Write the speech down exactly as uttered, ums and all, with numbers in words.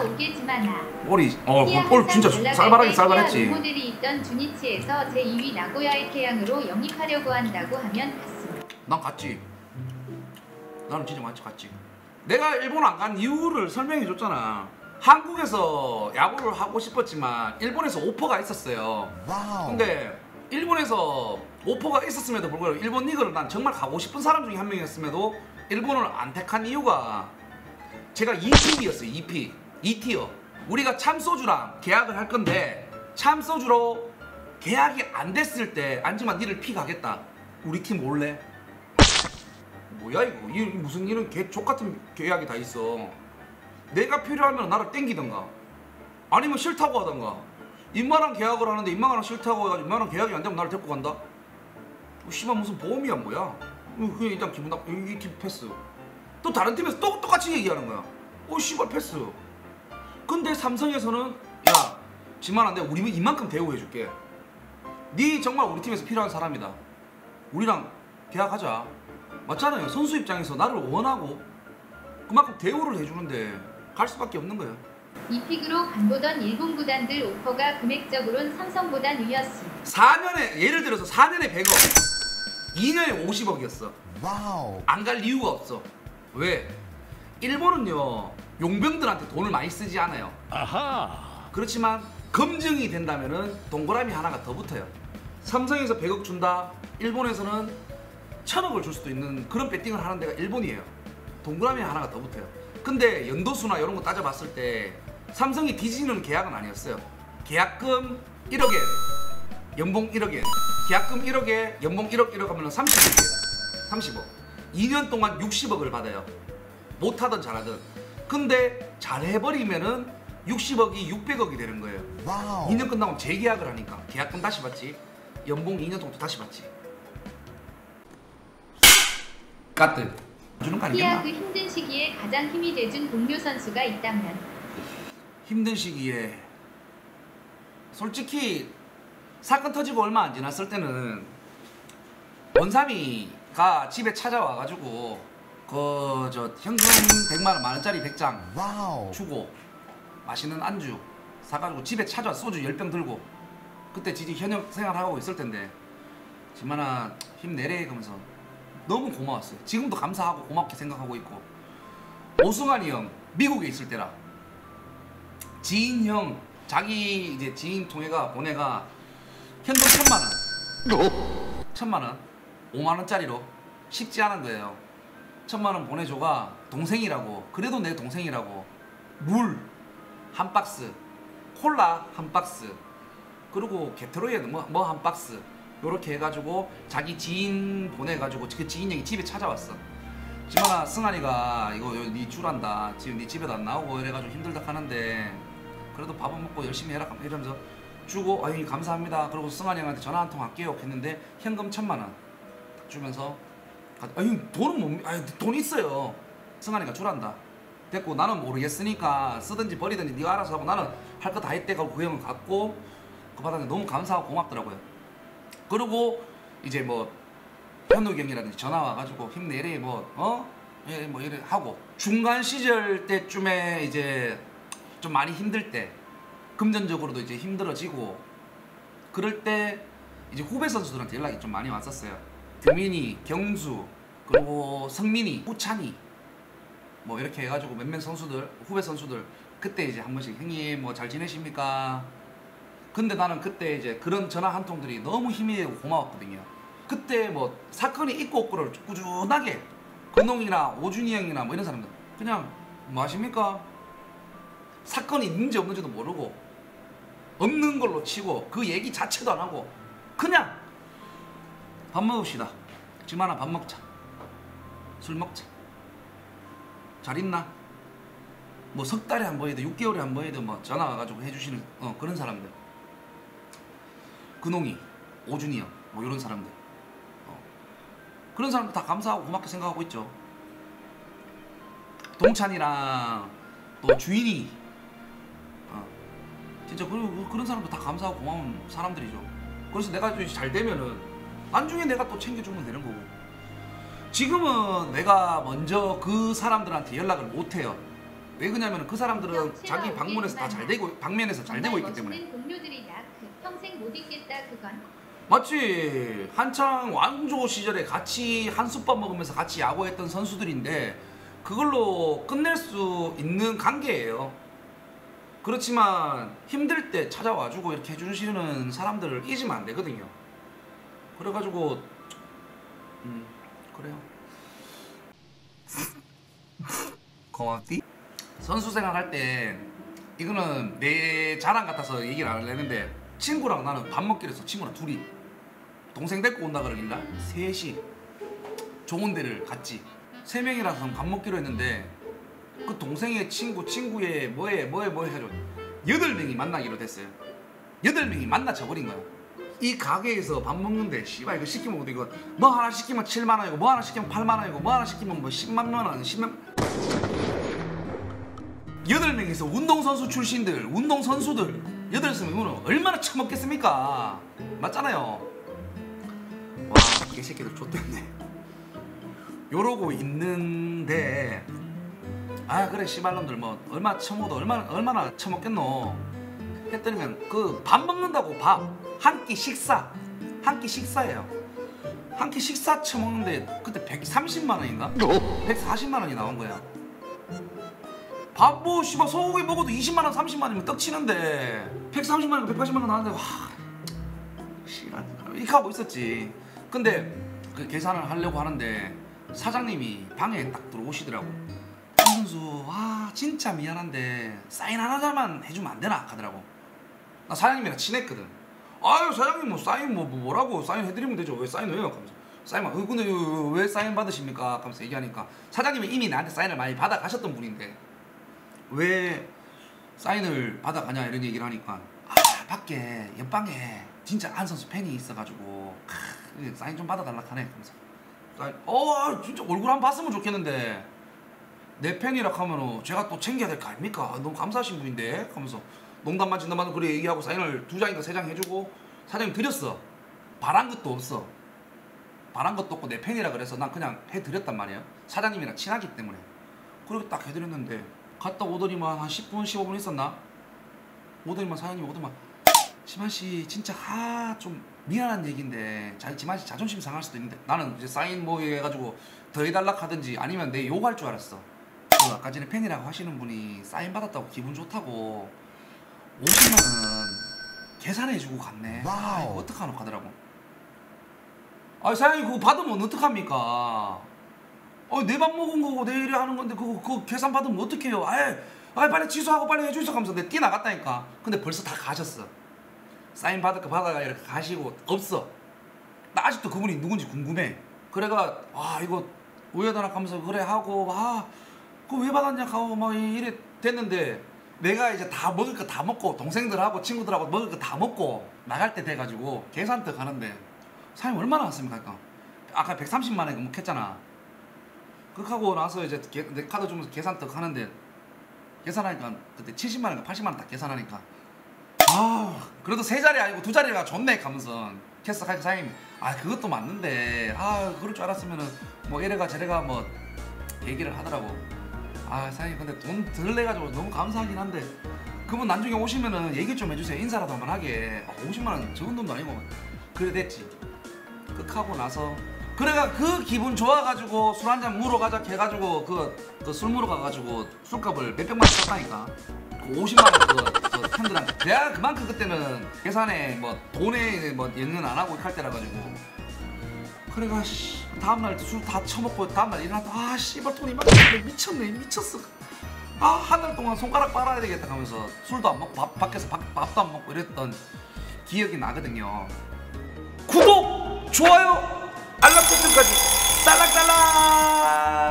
비가 오겠지만아. 볼이 어, 볼 진짜 쌀바라게 쌀바랬지. 모델이 있던 주니치에서 제이 위 나고야의 태양으로 영입하려고 한다고 하면 갔습니다. 난 갔지. 나는 진짜 맞지 갔지. 내가 일본 안 간 이유를 설명해 줬잖아. 한국에서 야구를 하고 싶었지만 일본에서 오퍼가 있었어요. 와우. 근데 일본에서 오퍼가 있었음에도 불구하고 일본 리그를 난 정말 가고 싶은 사람 중에 한 명이었음에도 일본을 안 택한 이유가 제가 이 픽이었어요. 이 픽. 이 티어. 우리가 참소주랑 계약을 할 건데 참소주로 계약이 안 됐을 때 안지만 니를 픽하겠다. 우리 팀 올래? 뭐야 이거? 이 무슨 이런 개 족같은 계약이 다 있어. 내가 필요하면 나를 땡기던가 아니면 싫다고 하던가. 인마랑 계약을 하는데 인마랑 싫다고 해가지고 인마랑 계약이 안 되면 나를 데리고 간다? 어, 씨발 무슨 보험이야 뭐야? 그냥 일단 기분 나빠. 이 팀 패스. 또 다른 팀에서 또 똑같이 얘기하는 거야. 어 씨발 패스. 근데 삼성에서는 야 지만한데 우리 이만큼 대우해줄게. 네 정말 우리 팀에서 필요한 사람이다. 우리랑 계약하자. 맞잖아요. 선수 입장에서 나를 원하고 그만큼 대우를 해주는데 갈 수밖에 없는 거야. 이 픽으로 간보던 일본 구단들 오퍼가 금액적으로는 삼성보단 위였습니다. 사 년에 예를 들어서 사 년에 백억, 이 년에 오십억이었어. 와우. 안 갈 이유가 없어. 왜? 일본은요 용병들한테 돈을 많이 쓰지 않아요. 아하. 그렇지만 검증이 된다면은 동그라미 하나가 더 붙어요. 삼성에서 백억 준다. 일본에서는 천억을 줄 수도 있는 그런 배팅을 하는 데가 일본이에요. 동그라미 하나가 더 붙어요. 근데 연도수나 이런 거 따져봤을 때 삼성이 뒤지는 계약은 아니었어요. 계약금 일억엔, 연봉 일억엔. 계약금 일억에 연봉 일억 일억 하면 삼십억이에요. 삼십억. 이 년 동안 육십억을 받아요. 못하든 잘하든. 근데 잘해버리면은 육십억이 육백억이 되는 거예요. 와우. 이 년 끝나면 재계약을 하니까 계약금 다시 받지. 연봉 이 년 동안 다시 받지. 까뜩 주는 거 아니겠나? 그 힘든 시기에 가장 힘이 돼준 동료 선수가 있다면? 힘든 시기에 솔직히 사건 터지고 얼마 안 지났을 때는 원삼이가 집에 찾아와가지고 그 저 현금 백만 원, 만 원짜리 백 장 와우. 주고 맛있는 안주 사가지고 집에 찾아와 소주 열 병 들고 그때 지지 현역 생활하고 있을 텐데 지만아 힘내래 그러면서 너무 고마웠어요. 지금도 감사하고 고맙게 생각하고 있고. 오승환이 형 미국에 있을 때라 지인 형 자기 이제 지인 통해가 보내가 현금 천만 원 천만 원 오만 원짜리로 쉽지 않은 거예요. 천만 원 보내줘가 동생이라고 그래도 내 동생이라고 물 한 박스 콜라 한 박스 그리고 게토레이드 뭐 한 박스 요렇게 해가지고 자기 지인 보내가지고 그 지인 형이 집에 찾아왔어. 지만아 승환이가 이거 니 주란다. 지금 니 집에도 안 나오고 이래가지고 힘들다 하는데 그래도 밥은 먹고 열심히 해라 이러면서 주고 아유 감사합니다. 그리고 승환이 형한테 전화 한 통 할게요 했는데 현금 천만 원 주면서 아유 돈은 못 아유 돈 있어요. 승환이가 주란다. 됐고 나는 모르겠으니까 쓰든지 버리든지 네가 알아서 하고 나는 할 거 다 했대 가고 그 형은 갔고 그 받았는데 너무 감사하고 고맙더라고요. 그리고 이제 뭐 현욱이 형이라든지 전화 와가지고 힘내래 뭐 어? 예, 뭐 이래 하고 중간 시절 때쯤에 이제 좀 많이 힘들 때 금전적으로도 이제 힘들어지고 그럴 때 이제 후배 선수들한테 연락이 좀 많이 왔었어요. 규민이, 경수, 그리고 성민이, 우찬이 뭐 이렇게 해가지고 몇몇 선수들 후배 선수들 그때 이제 한 번씩 형님 뭐 잘 지내십니까? 근데 나는 그때 이제 그런 전화 한 통들이 너무 힘이 되고 고마웠거든요. 그때 뭐 사건이 있고 없고를 꾸준하게 근홍이나 오준이 형이나 뭐 이런 사람들 그냥 뭐 하십니까? 사건이 있는지 없는지도 모르고 없는 걸로 치고 그 얘기 자체도 안 하고 그냥 밥 먹읍시다. 지금 하나 밥 먹자. 술 먹자. 잘 있나? 뭐 석 달에 한 번이든 육 개월에 한 번이든 뭐 전화 와가지고 해주시는 어, 그런 사람들. 근홍이, 오준이 형, 뭐 이런 사람들. 어. 그런 사람들 다 감사하고 고맙게 생각하고 있죠. 동찬이랑 또 주인이, 어. 진짜 그, 그런 사람들 다 감사하고 고마운 사람들이죠. 그래서 내가 잘 되면은 나중에 내가 또 챙겨주면 되는 거고. 지금은 내가 먼저 그 사람들한테 연락을 못 해요. 왜 그러냐면 그 사람들은 자기 방문에서 다 잘 되고 방면에서 잘 되고 있기 때문에. 동료들이다. 그 평생 못 잊겠다 그건. 맞지. 한창 왕조 시절에 같이 한솥밥 먹으면서 같이 야구했던 선수들인데 그걸로 끝낼 수 있는 관계예요. 그렇지만 힘들 때 찾아와주고 이렇게 해주시는 사람들을 잊으면 안 되거든요. 그래가지고 음 그래요. 고맙디? 선수 생활할 때 이거는 내 자랑 같아서 얘기를 안 하려는데 친구랑 나는 밥 먹기로 해서 친구랑 둘이 동생 데리고 온다 그러길래 셋이 좋은 데를 갔지. 세 명이라서 밥 먹기로 했는데 그 동생의 친구 친구의 뭐에 뭐에 뭐에 해가지고 여덟 명이 만나기로 됐어요. 여덟 명이 만나쳐 버린 거야. 이 가게에서 밥 먹는데 씨발 이거 시키면 이거 뭐 하나 시키면 칠만 원이고 뭐 하나 시키면 팔만 원이고 뭐 하나 시키면 뭐 십만 원 십만 여덟 명이서 운동선수 출신들 운동선수들 여덟 명이면 얼마나 처먹겠습니까? 맞잖아요. 와 개새끼들 좆됐네. 요러고 있는데 아 그래 씨발놈들 뭐 얼마 처먹어도 얼마나 얼마나 처먹겠노 했더니면 그 밥 먹는다고 밥 한 끼 식사 한 끼 식사예요. 한 끼 식사 처먹는데 그때 백삼십만 원인가? 백사십만 원이 나온 거야. 밥 뭐 씨발 소고기 먹어도 이십만 원 삼십만 원이면 떡치는데 백삼십만 원 백팔십만 원 나왔는데 와 씨발 이렇게 하고 있었지. 근데 그 계산을 하려고 하는데 사장님이 방에 딱 들어오시더라고. 선수 아 진짜 미안한데 사인 하나만 해주면 안 되나 하더라고. 나 사장님이랑 친했거든. 아유 사장님 뭐 사인 뭐, 뭐 뭐라고 사인 해드리면 되죠. 왜 사인 왜요? 하면서 사인만 어, 근데 왜 사인 받으십니까? 하면서 얘기하니까 사장님이 이미 나한테 사인을 많이 받아 가셨던 분인데 왜 사인을 받아 가냐 이런 얘기를 하니까 아 밖에 옆방에 진짜 안 선수 팬이 있어가지고 크, 사인 좀 받아달라 하네. 하면서 사인 어 진짜 얼굴 한번 봤으면 좋겠는데 내 팬이라 하면 제가 또 챙겨야 될 거 아닙니까? 너무 감사하신 분인데 하면서 농담만 진담만 그래 얘기하고 사인을 두 장인가 세 장 해주고 사장님 드렸어. 바란 것도 없어. 바란 것도 없고 내 팬이라 그래서 난 그냥 해드렸단 말이에요. 사장님이랑 친하기 때문에. 그렇게 딱 해드렸는데 갔다 오더니만 한 십 분 십오 분 있었나? 오더니만 사장님 오더니만 지만씨 진짜 아 좀 미안한 얘기인데 지만씨 자존심 상할 수도 있는데 나는 이제 사인 뭐 해가지고 더 해달라 하든지 아니면 내 욕할 줄 알았어. 그 아까 전에 팬이라고 하시는 분이 사인 받았다고 기분 좋다고 오십만 원 계산해주고 갔네. 아 이거 어떡하노 하더라고. 아 사장님 그거 받으면 어떡합니까? 어, 내 밥 먹은 거고 내일에 하는 건데 그거, 그거 계산 받으면 어떡해요? 아이, 아이 빨리 취소하고 빨리 해주세요 하면서 내가 뛰어나갔다니까. 근데 벌써 다 가셨어. 사인 받을까 받아가 이렇게 가시고 없어. 나 아직도 그분이 누군지 궁금해. 그래가 아 이거 우여다나 하면서 그래 하고 아 그거 왜 받았냐 하고 막 이래 됐는데 내가 이제 다 먹을 거 다 먹고 동생들하고 친구들하고 먹을 거 다 먹고 나갈 때 돼가지고 계산터 가는데 사장님 얼마나 왔습니까? 그러니까 아까 백삼십만 원에 먹했잖아. 그렇게 하고 나서 이제 게, 내 카드 주면서 계산 떡 하는데 계산하니까 그때 칠십만 원인가 팔십만 원 딱 계산하니까 아 그래도 세 자리 아니고 두 자리가 좋네 하면서 캐스 하니까 사장님이 아 그것도 맞는데 아 그럴 줄 알았으면은 뭐 이래가 저래가 뭐 얘기를 하더라고. 아 사장님 근데 돈 덜 내가지고 너무 감사하긴 한데 그분 나중에 오시면은 얘기 좀 해주세요. 인사라도 한번 하게. 아, 오십만 원 적은 돈도 아니고 그래 됐지. 극하고 나서 그래가 그 기분 좋아가지고 술 한잔 물어 가자 해가지고 그 그 술 물어 가가지고 술값을 몇백만 원 썼다니까. 그 오십만 원 그, 그 팬들한테 내가 그만큼 그때는 계산에 뭐 돈에 뭐 연연 안 하고 할 때라 가지고 그래가 씨 다음날 술 다 처먹고 다음날 일어났다 아 씨발 돈이 막 미쳤네 미쳤어. 아 한 달 동안 손가락 빨아야 되겠다 하면서 술도 안 먹고 밥, 밖에서 밥, 밥도 안 먹고 이랬던 기억이 나거든요. 구독 좋아요 알람 설정까지 딸랑딸랑.